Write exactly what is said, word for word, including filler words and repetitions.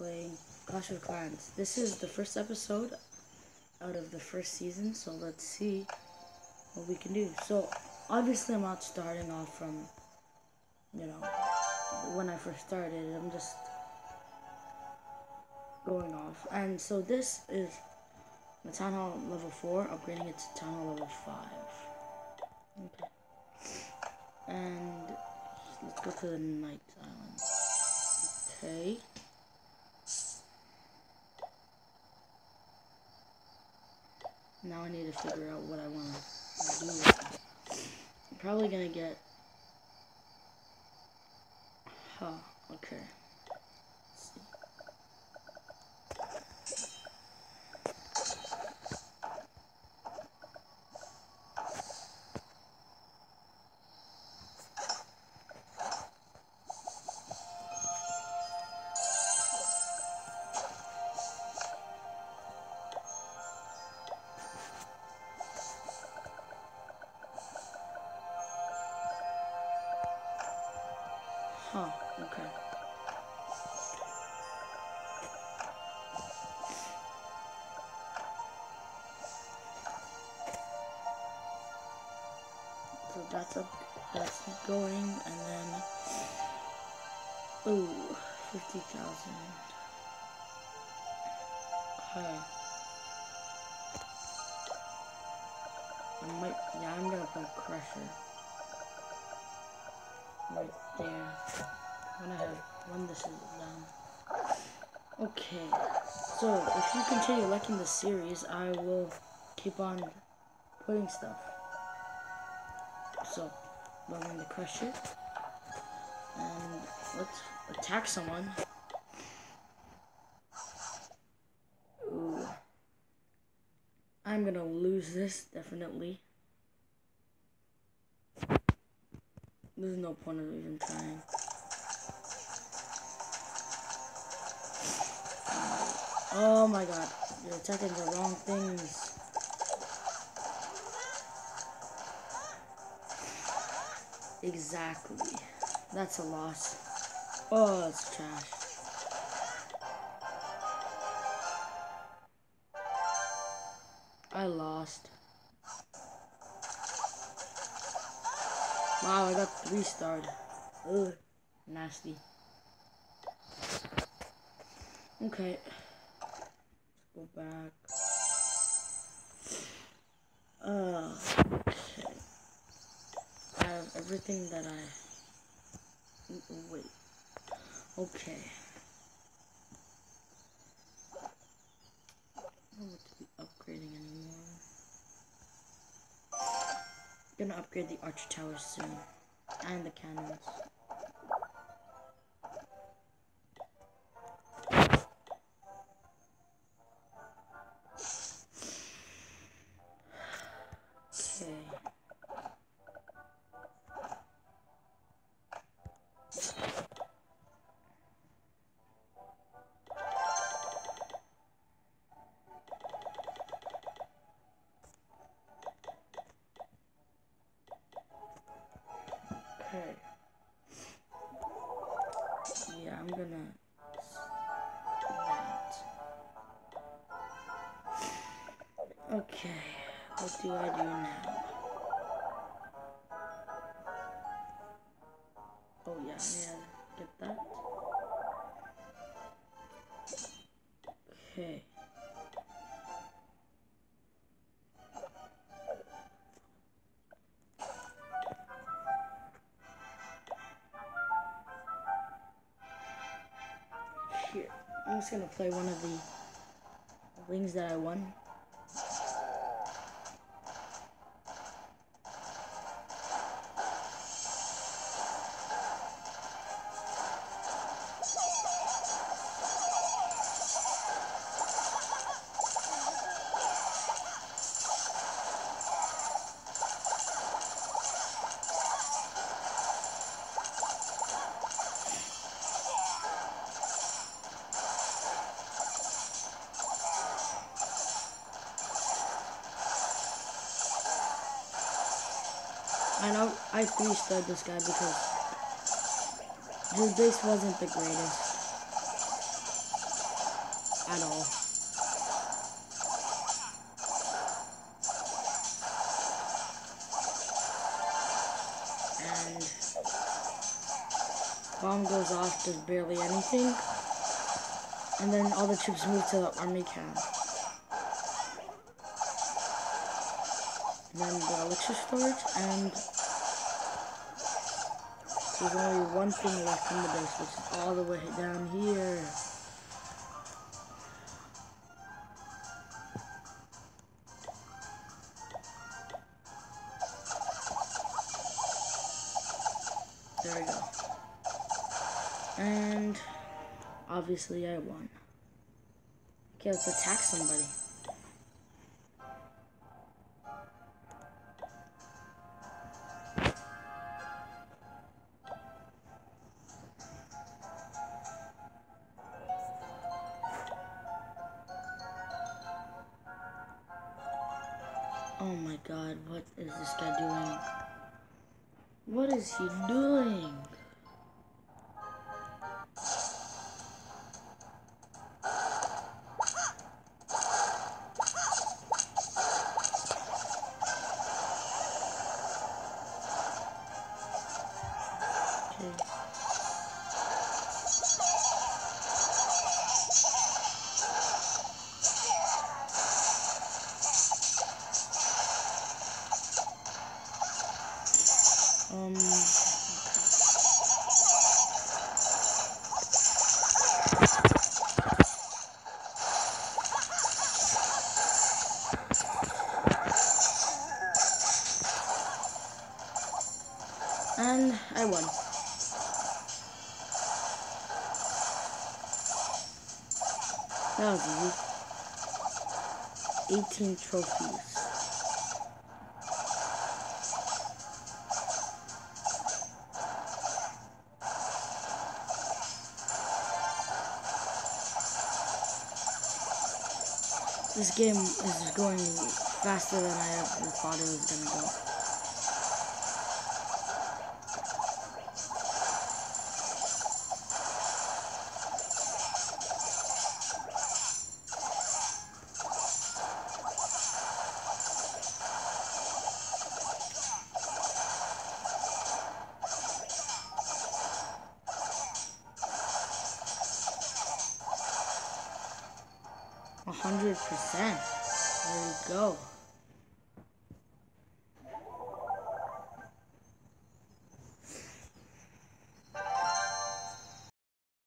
playing Clash of Clans. This is the first episode out of the first season, so let's see what we can do. So, obviously I'm not starting off from, you know, when I first started. I'm just going off. And so this is the Town Hall level four, upgrading it to Town Hall level five. Okay. And let's go to the Night Island. Okay. Now I need to figure out what I want to do with it. I'm probably gonna get... Huh, okay. Let's see. Huh, okay. So that's up, that's going, and then, ooh, fifty thousand. Okay. I might, yeah, I'm gonna put Crusher right there. When I have, when this is done. Okay, so if you continue liking the series, I will keep on putting stuff. So, building the Crusher, and let's attack someone. Ooh. I'm gonna lose this, definitely. There's no point of even trying. Oh my god, you're attacking the wrong things. Exactly. That's a loss. Oh, that's trash. I lost. Wow, I got three starred. Ugh, nasty. Okay. Let's go back. Uh, okay. I have everything that I... Wait. Okay. I don't want to be upgrading anymore. I'm gonna upgrade the Archer Tower soon. And the cannons. Okay. Okay. Yeah, I'm gonna that. Okay, what do I do now? Oh yeah, yeah, get that. Okay. Here, I'm just gonna play one of the things that I won. I know I three-starred this guy because his base wasn't the greatest. at all. And bomb goes off, does barely anything. And then all the troops move to the army camp. And then the elixir storage, and there's only one thing left in the base, which is all the way down here. There we go. And obviously I won. Okay, let's attack somebody. Oh my god, what is this guy doing? What is he doing? Okay. Um, and I won. That was easy. eighteen trophies. This game is going faster than I ever thought it was gonna go. A hundred percent. There we go.